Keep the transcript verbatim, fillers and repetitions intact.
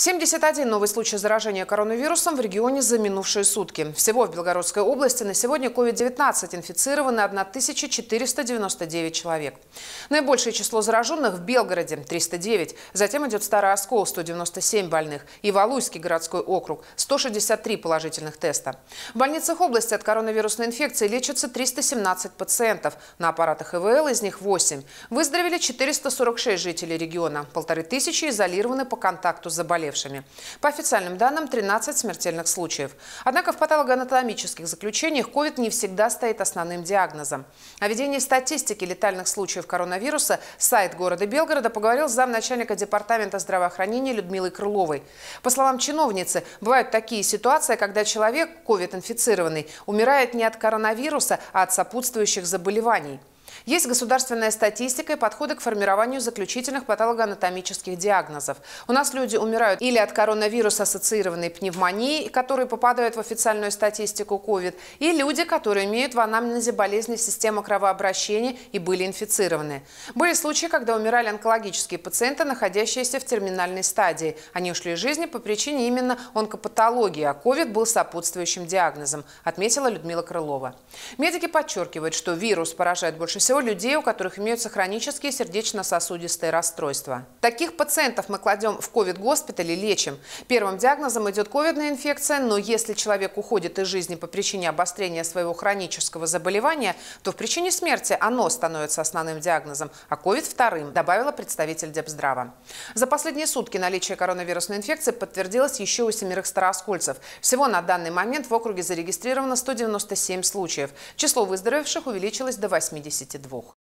семьдесят один новый случай заражения коронавирусом в регионе за минувшие сутки. Всего в Белгородской области на сегодня ковид девятнадцать инфицированы тысяча четыреста девяносто девять человек. Наибольшее число зараженных в Белгороде – триста девять. Затем идет Старый Оскол – сто девяносто семь больных. И Валуйский городской округ – сто шестьдесят три положительных теста. В больницах области от коронавирусной инфекции лечатся триста семнадцать пациентов. На аппаратах ИВЛ из них восемь. Выздоровели четыреста сорок шесть жителей региона. Полторы тысячи изолированы по контакту с заболевшими. По официальным данным, тринадцать смертельных случаев. Однако в патологоанатомических заключениях ковид не всегда стоит основным диагнозом. О ведении статистики летальных случаев коронавируса сайт города Белгорода поговорил с замначальника департамента здравоохранения Людмилой Крыловой. По словам чиновницы, бывают такие ситуации, когда человек, ковид-инфицированный, умирает не от коронавируса, а от сопутствующих заболеваний. Есть государственная статистика и подходы к формированию заключительных патологоанатомических диагнозов. У нас люди умирают или от коронавируса ассоциированной пневмонии, которые попадают в официальную статистику ковид, и люди, которые имеют в анамнезе болезни системы кровообращения и были инфицированы. Были случаи, когда умирали онкологические пациенты, находящиеся в терминальной стадии. Они ушли из жизни по причине именно онкопатологии, а ковид был сопутствующим диагнозом, отметила Людмила Крылова. Медики подчеркивают, что вирус поражает больше всего людей, у которых имеются хронические сердечно-сосудистые расстройства. Таких пациентов мы кладем в ковид-госпиталь и лечим. Первым диагнозом идет ковидная инфекция, но если человек уходит из жизни по причине обострения своего хронического заболевания, то в причине смерти оно становится основным диагнозом, а ковид – вторым, добавила представитель Депздрава. За последние сутки наличие коронавирусной инфекции подтвердилось еще у семерых старооскольцев. Всего на данный момент в округе зарегистрировано сто девяносто семь случаев. Число выздоровевших увеличилось до восьмидесяти двух.